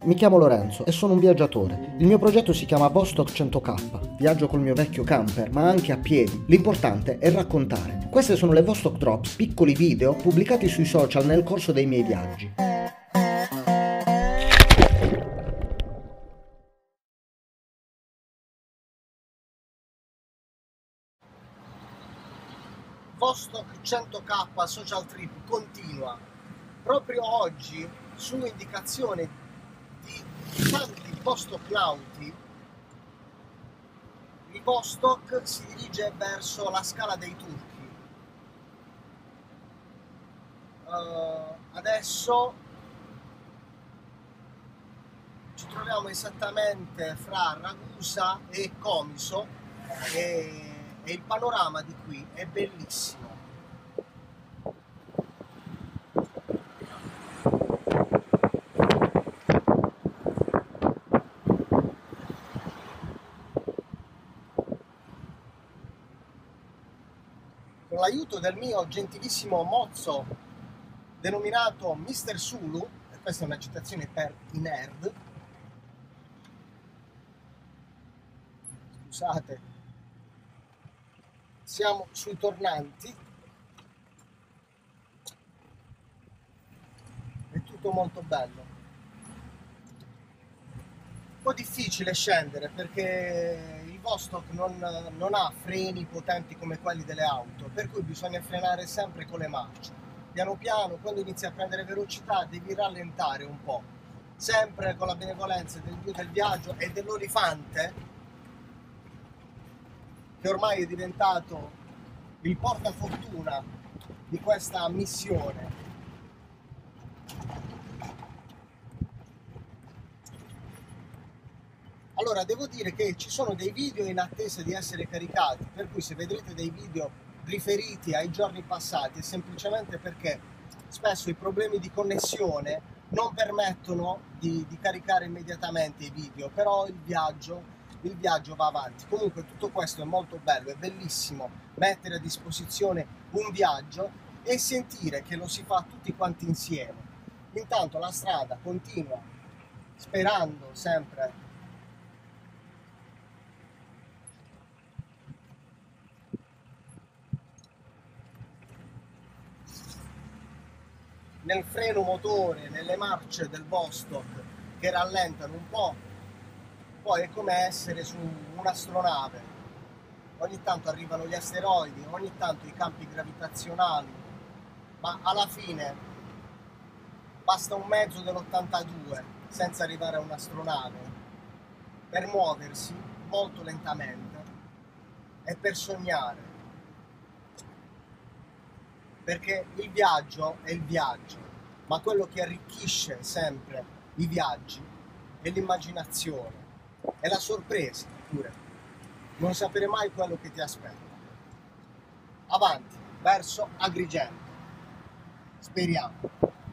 Mi chiamo Lorenzo e sono un viaggiatore. Il mio progetto si chiama Vostok 100K. Viaggio col mio vecchio camper, ma anche a piedi. L'importante è raccontare. Queste sono le Vostok Drops, piccoli video pubblicati sui social nel corso dei miei viaggi. Vostok 100K Social Trip continua. Proprio oggi, su indicazione di tanti vostoknauti, il Vostok si dirige verso la Scala dei Turchi. Adesso ci troviamo esattamente fra Ragusa e Comiso e il panorama di qui è bellissimo. Con l'aiuto del mio gentilissimo mozzo denominato Mr. Sulu, e questa è una citazione per i nerd, scusate, siamo sui tornanti, è tutto molto bello. Un po' difficile scendere perché il Vostok non ha freni potenti come quelli delle auto, per cui bisogna frenare sempre con le marce. Piano piano, quando inizi a prendere velocità, devi rallentare un po', sempre con la benevolenza del dio del viaggio e dell'olifante, che ormai è diventato il portafortuna di questa missione. Allora, devo dire che ci sono dei video in attesa di essere caricati, per cui se vedrete dei video riferiti ai giorni passati è semplicemente perché spesso i problemi di connessione non permettono di caricare immediatamente i video, però il viaggio va avanti. Comunque tutto questo è molto bello, è bellissimo mettere a disposizione un viaggio e sentire che lo si fa tutti quanti insieme. Intanto la strada continua, sperando sempre nel freno motore, nelle marce del Vostok che rallentano un po', poi è come essere su un'astronave. Ogni tanto arrivano gli asteroidi, ogni tanto i campi gravitazionali, ma alla fine basta un mezzo dell'82 senza arrivare a un'astronave per muoversi molto lentamente e per sognare. Perché il viaggio è il viaggio, ma quello che arricchisce sempre i viaggi è l'immaginazione, è la sorpresa pure, non sapere mai quello che ti aspetta. Avanti, verso Agrigento, speriamo.